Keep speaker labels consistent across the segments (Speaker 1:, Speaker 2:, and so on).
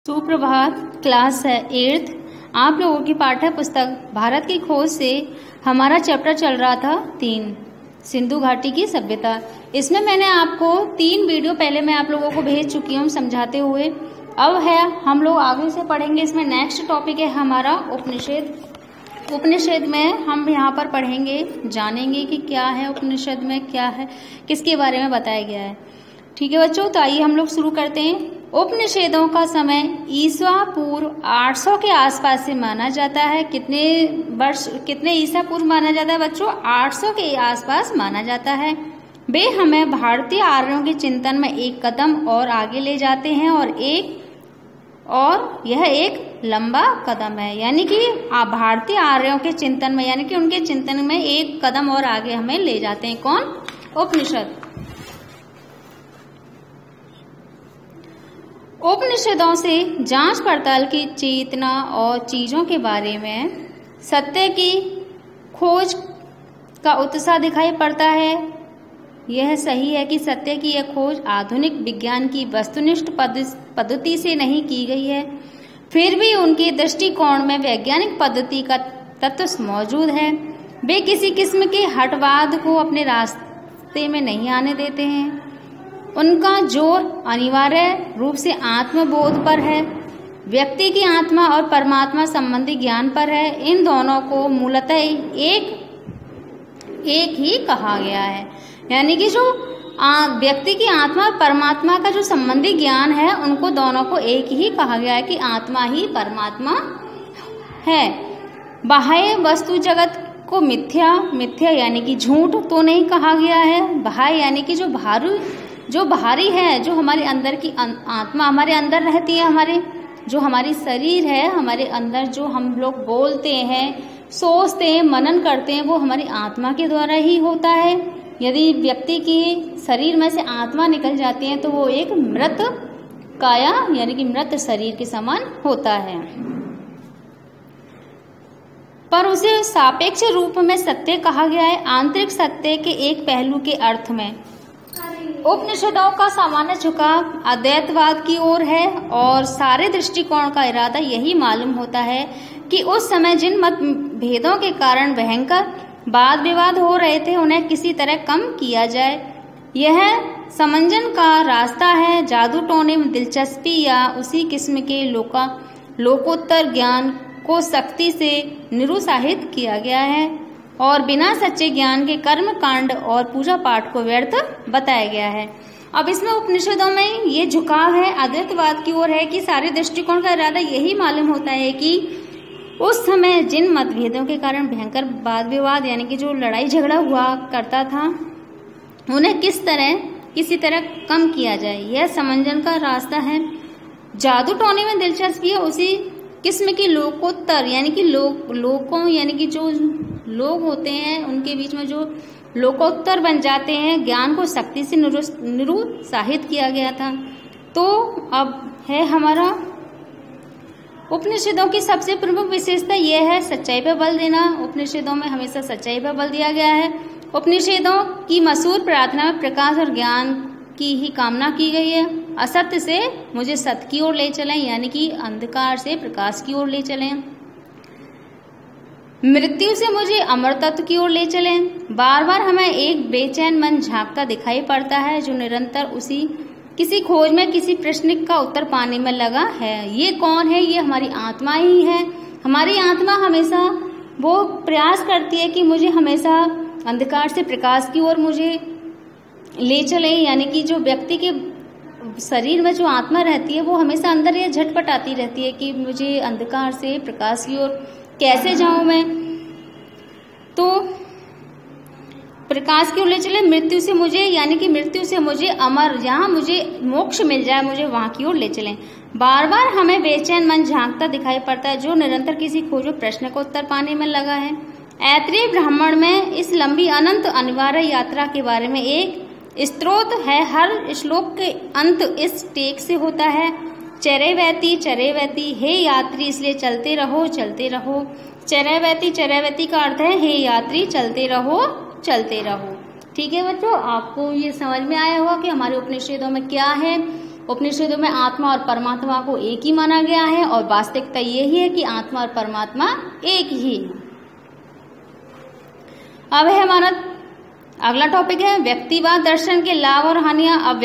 Speaker 1: सुप्रभात। क्लास है 8th। आप लोगों की पाठ्य पुस्तक भारत की खोज से हमारा चैप्टर चल रहा था 3 सिंधु घाटी की सभ्यता। इसमें मैंने आपको 3 वीडियो पहले मैं आप लोगों को भेज चुकी हूँ समझाते हुए। अब है हम लोग आगे से पढ़ेंगे। इसमें नेक्स्ट टॉपिक है हमारा उपनिषद। उपनिषद में हम यहाँ पर पढ़ेंगे, जानेंगे कि क्या है उपनिषद में, क्या है, किसके बारे में बताया गया है। ठीक है बच्चों, तो आइए हम लोग शुरू करते हैं। उपनिषदों का समय ईसा पूर्व 800 के आसपास से माना जाता है। कितने ईसा पूर्व माना जाता है बच्चों? 800 के आसपास माना जाता है। वे हमें भारतीय आर्यों के चिंतन में एक कदम और आगे ले जाते हैं और यह एक लंबा कदम है, यानी कि भारतीय आर्यों के चिंतन में, यानी कि उनके चिंतन में एक कदम और आगे हमें ले जाते हैं। कौन? उपनिषद। उपनिषदों से जांच पड़ताल की चेतना और चीजों के बारे में सत्य की खोज का उत्साह दिखाई पड़ता है। यह सही है कि सत्य की यह खोज आधुनिक विज्ञान की वस्तुनिष्ठ पद्धति से नहीं की गई है, फिर भी उनके दृष्टिकोण में वैज्ञानिक पद्धति का तत्व मौजूद है। वे किसी किस्म के हठवाद को अपने रास्ते में नहीं आने देते हैं। उनका जोर अनिवार्य रूप से आत्मबोध पर है, व्यक्ति की आत्मा और परमात्मा संबंधी ज्ञान पर है। इन दोनों को मूलतः एक ही कहा गया है, यानी कि जो व्यक्ति की आत्मा और परमात्मा का जो संबंधी ज्ञान है, उनको दोनों को एक ही कहा गया है कि आत्मा ही परमात्मा है। बाह्य वस्तु जगत को मिथ्या यानी कि झूठ तो नहीं कहा गया है। बाह्य यानी कि जो बाहरी है, जो हमारे अंदर की आत्मा हमारे अंदर रहती है, जो हमारी शरीर है, हमारे अंदर जो हम लोग बोलते हैं, सोचते हैं, मनन करते हैं, वो हमारी आत्मा के द्वारा ही होता है। यदि व्यक्ति की शरीर में से आत्मा निकल जाती है तो वो एक मृत काया यानी कि मृत शरीर के समान होता है, पर उसे सापेक्ष रूप में सत्य कहा गया है, आंतरिक सत्य के एक पहलू के अर्थ में। उपनिषदों का सामान्य झुकाव अद्वैतवाद की ओर है और सारे दृष्टिकोण का इरादा यही मालूम होता है कि उस समय जिन मतभेदों के कारण भयंकर वाद विवाद हो रहे थे, उन्हें किसी तरह कम किया जाए। यह समंजन का रास्ता है। जादू टोने में दिलचस्पी या उसी किस्म के लोकोत्तर ज्ञान को सख्ती से निरुत्साहित किया गया है और बिना सच्चे ज्ञान के कर्म कांड और पूजा पाठ को व्यर्थ बताया गया है। अब इसमें उपनिषदों में ये झुकाव है, अद्वैतवाद की ओर है कि सारे दृष्टिकोण का इरादा यही मालूम होता है कि उस समय जिन मतभेदों के कारण भयंकर वाद विवाद यानी कि जो लड़ाई झगड़ा हुआ करता था, उन्हें किसी तरह कम किया जाए। यह समंजन का रास्ता है। जादू टोने में दिलचस्पी है उसी किस्म की लोकोत्तर यानी कि लोगों यानी कि जो लोग होते हैं उनके बीच में जो लोकोत्तर बन जाते हैं, ज्ञान को सख्ती से निरुत्साहित किया गया था। तो अब है हमारा उपनिषदों की सबसे प्रमुख विशेषता यह है सच्चाई पर बल देना। उपनिषदों में हमेशा सच्चाई पर बल दिया गया है। उपनिषदों की मशहूर प्रार्थना में प्रकाश और ज्ञान की ही कामना की गई है। असत्य से मुझे सत्य की ओर ले चलें, यानी कि अंधकार से प्रकाश की ओर ले चलें। मृत्यु से मुझे अमर तत्व की ओर ले चलें। बार बार हमें एक बेचैन मन झांकता दिखाई पड़ता है जो निरंतर किसी खोज में किसी प्रश्न का उत्तर पाने में लगा है। ये कौन है? ये हमारी आत्मा ही है। हमारी आत्मा हमेशा वो प्रयास करती है कि मुझे हमेशा अंधकार से प्रकाश की ओर मुझे ले चले, यानी कि जो व्यक्ति के शरीर में जो आत्मा रहती है वो हमेशा अंदर ये झटपटाती रहती है कि मुझे अंधकार से प्रकाश की ओर कैसे जाऊं मैं, तो प्रकाश की ओर ले चले। मृत्यु से मुझे यानी कि मृत्यु से मुझे अमर, जहाँ मुझे मोक्ष मिल जाए, मुझे वहां की ओर ले चलें। बार बार हमें बेचैन मन झांकता दिखाई पड़ता है जो निरंतर किसी खोज प्रश्न का उत्तर पाने में लगा है। ऐतरेय ब्राह्मण में इस लंबी अनंत अनिवार्य यात्रा के बारे में एक स्त्रोत है। हर श्लोक के अंत इस टेक से होता है, चरैवेति हे यात्री, इसलिए चलते रहो चलते रहो। चरैवेति का अर्थ है हे यात्री चलते रहो चलते रहो। ठीक है बच्चों, आपको ये समझ में आया होगा कि हमारे उपनिषदों में क्या है उपनिषदों में आत्मा और परमात्मा को एक ही माना गया है और वास्तविकता यही है कि आत्मा और परमात्मा एक ही है। अब है हमारा अगला टॉपिक है व्यक्तिवाद दर्शन के लाभ और हानियां। अब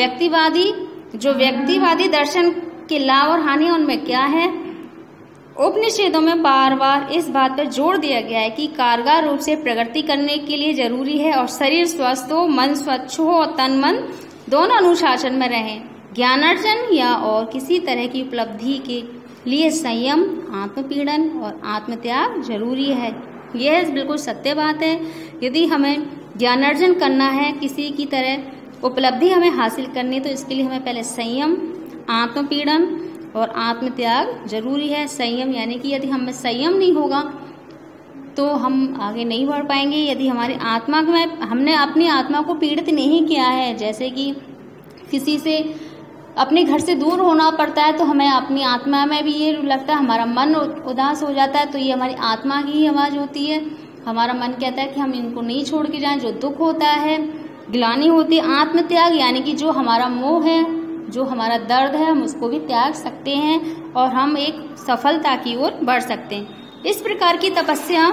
Speaker 1: व्यक्तिवादी दर्शन के लाभ और हानियां उनमें क्या है? उपनिषदों में बार बार इस बात पर जोर दिया गया है कि कारगर रूप से प्रगति करने के लिए जरूरी है और शरीर स्वस्थ हो, मन स्वच्छ हो और तन मन दोनों अनुशासन में रहें। ज्ञानार्जन या और किसी तरह की उपलब्धि के लिए संयम, आत्मपीड़न और आत्मत्याग जरूरी है। यह बिल्कुल सत्य बात है। यदि हमें ज्ञानार्जन करना है, किसी की तरह उपलब्धि हमें हासिल करनी, तो इसके लिए हमें पहले संयम, आत्मपीड़न और आत्मत्याग जरूरी है। संयम यानी कि यदि हमें संयम नहीं होगा तो हम आगे नहीं बढ़ पाएंगे। यदि हमारी आत्मा में हमने अपनी आत्मा को पीड़ित नहीं किया है, जैसे कि किसी से अपने घर से दूर होना पड़ता है तो हमें अपनी आत्मा में भी ये लगता है, हमारा मन उदास हो जाता है, तो ये हमारी आत्मा की ही आवाज होती है। हमारा मन कहता है कि हम इनको नहीं छोड़ के जाएं। जो दुख होता है, ग्लानि होती है। आत्मत्याग यानी कि जो हमारा मोह है, जो हमारा दर्द है, हम उसको भी त्याग सकते हैं और हम एक सफलता की ओर बढ़ सकते हैं। इस प्रकार की तपस्या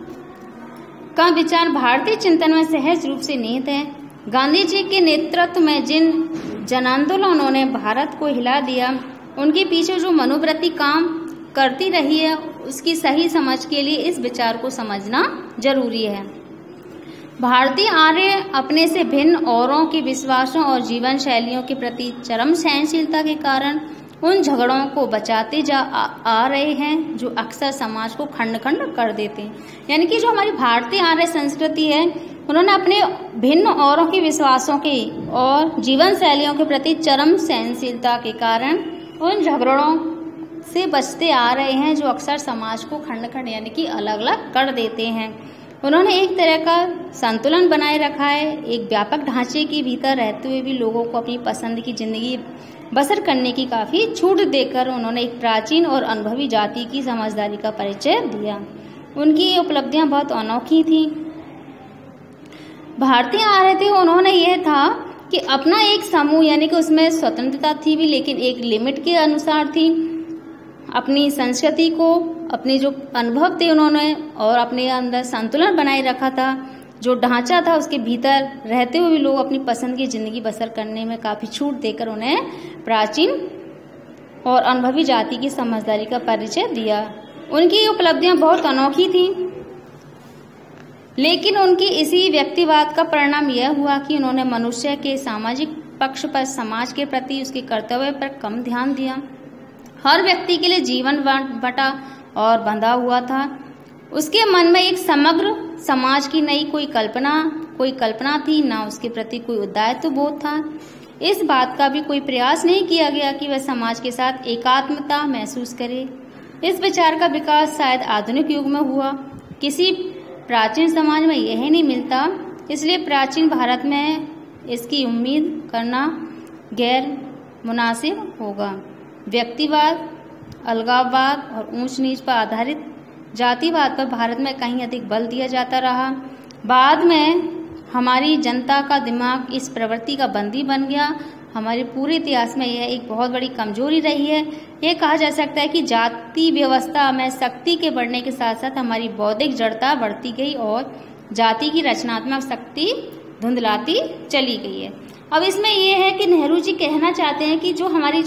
Speaker 1: का विचार भारतीय चिंतन में सहज रूप से निहित है। गांधी जी के नेतृत्व में जिन जन आंदोलनों ने भारत को हिला दिया, उनके पीछे जो मनोवृत्ति काम करती रही है, उसकी सही समझ के लिए इस विचार को समझना जरूरी है। भारतीय आर्य अपने से भिन्न औरों के विश्वासों और जीवन शैलियों के प्रति चरम सहनशीलता के कारण उन झगड़ों को बचाते आ रहे हैं जो अक्सर समाज को खंड खंड कर देते हैं। यानी कि जो हमारी भारतीय आर्य संस्कृति है, उन्होंने अपने भिन्न औरों के विश्वासों के और जीवन शैलियों के प्रति चरम सहनशीलता के कारण उन झगड़ों से बचते आ रहे हैं जो अक्सर समाज को खंड खंड यानी कि अलग अलग कर देते हैं। उन्होंने एक तरह का संतुलन बनाए रखा है। एक व्यापक ढांचे के भीतर रहते हुए भी लोगों को अपनी पसंद की जिंदगी बसर करने की काफी छूट देकर उन्होंने एक प्राचीन और अनुभवी जाति की समझदारी का परिचय दिया। उनकी ये उपलब्धियां बहुत अनोखी थी। भारतीय आर्य थे, उन्होंने यह था कि अपना एक समूह यानी कि उसमें स्वतंत्रता थी भी, लेकिन एक लिमिट के अनुसार थी। अपनी संस्कृति को, अपने जो अनुभव थे उन्होंने और अपने अंदर संतुलन बनाए रखा था। जो ढांचा था उसके भीतर रहते हुए भी लोग अपनी पसंद की जिंदगी बसर करने में काफी छूट देकर उन्हें प्राचीन और अनुभवी जाति की समझदारी का परिचय दिया। उनकी उपलब्धियां बहुत अनोखी थी, लेकिन उनकी इसी व्यक्तिवाद का परिणाम यह हुआ कि उन्होंने मनुष्य के सामाजिक पक्ष पर, समाज के प्रति उसके कर्तव्य पर कम ध्यान दिया। हर व्यक्ति के लिए जीवन बटा और बंधा हुआ था। उसके मन में एक समग्र समाज की नई कोई कल्पना थी, ना उसके प्रति कोई दायित्व बोध था। इस बात का भी कोई प्रयास नहीं किया गया कि वह समाज के साथ एकात्मता महसूस करे। इस विचार का विकास शायद आधुनिक युग में हुआ। किसी प्राचीन समाज में यह नहीं मिलता, इसलिए प्राचीन भारत में इसकी उम्मीद करना गैर मुनासिब होगा। व्यक्तिवाद, अलगाववाद और ऊंच नीच पर आधारित जातिवाद पर भारत में कहीं अधिक बल दिया जाता रहा। बाद में हमारी जनता का दिमाग इस प्रवृत्ति का बंदी बन गया। हमारे पूरे इतिहास में यह एक बहुत बड़ी कमजोरी रही है। यह कहा जा सकता है कि जाति व्यवस्था में शक्ति के बढ़ने के साथ साथ हमारी बौद्धिक जड़ता बढ़ती गई और जाति की रचनात्मक शक्ति धुंधलाती चली गई है। अब इसमें यह है कि नेहरू जी कहना चाहते हैं कि जो हमारी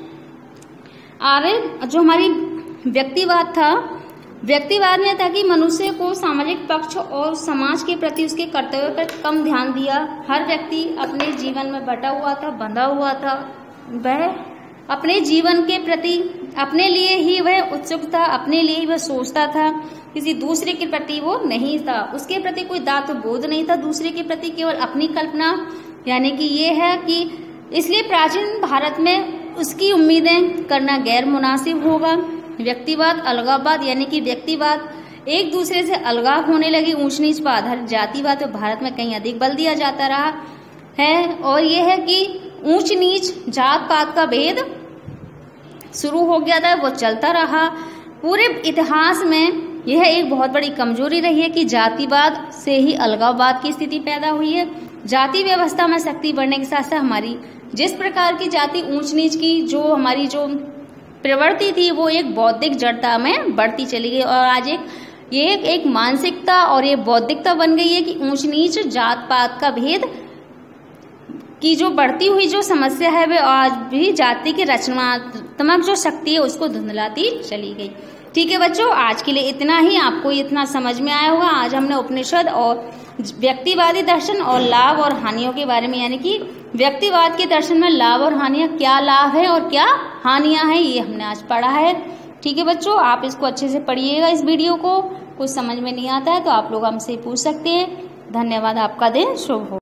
Speaker 1: व्यक्तिवाद था, व्यक्तिवाद में था कि मनुष्य को सामाजिक पक्ष और समाज के प्रति उसके कर्तव्य पर कम ध्यान दिया। हर व्यक्ति अपने जीवन में बटा हुआ था, बंधा हुआ था। वह अपने जीवन के प्रति अपने लिए ही वह उत्सुक था, अपने लिए ही वह सोचता था, किसी दूसरे के प्रति वो नहीं था। उसके प्रति कोई दायित्व बोध नहीं था दूसरे के प्रति, केवल अपनी कल्पना। यानी कि ये है कि इसलिए प्राचीन भारत में उसकी उम्मीदें करना गैर मुनासिब होगा। व्यक्तिवाद, अलगाववाद यानी कि व्यक्तिवाद एक दूसरे से अलगाव होने लगे। ऊंच नीच पर आधारित जातिवाद तो भारत में कहीं अधिक बल दिया जाता रहा है। और यह है कि ऊंच नीच जात पात का भेद शुरू हो गया था, वो चलता रहा। पूरे इतिहास में यह एक बहुत बड़ी कमजोरी रही है कि जातिवाद से ही अलगाववाद की स्थिति पैदा हुई है। जाति व्यवस्था में शक्ति बढ़ने के साथ साथ हमारी जिस प्रकार की जाति ऊंच नीच की जो हमारी जो प्रवृत्ति थी वो एक बौद्धिक जड़ता में बढ़ती चली गई, और आज ये एक मानसिकता और ये बौद्धिकता बन गई है कि ऊंच नीच जात पात का भेद की जो बढ़ती हुई जो समस्या है वे आज भी जाति की रचनात्मक जो शक्ति है उसको धुंधलाती चली गई। ठीक है बच्चों, आज के लिए इतना ही। आपको इतना समझ में आया होगा। आज हमने उपनिषद और व्यक्तिवादी दर्शन और लाभ और हानियों के बारे में, यानी कि व्यक्तिवाद के दर्शन में लाभ और हानियां, क्या लाभ है और क्या हानियां हैं, ये हमने आज पढ़ा है। ठीक है बच्चों, आप इसको अच्छे से पढ़िएगा। इस वीडियो को कुछ समझ में नहीं आता है तो आप लोग हमसे पूछ सकते हैं। धन्यवाद, आपका दिन शुभ हो।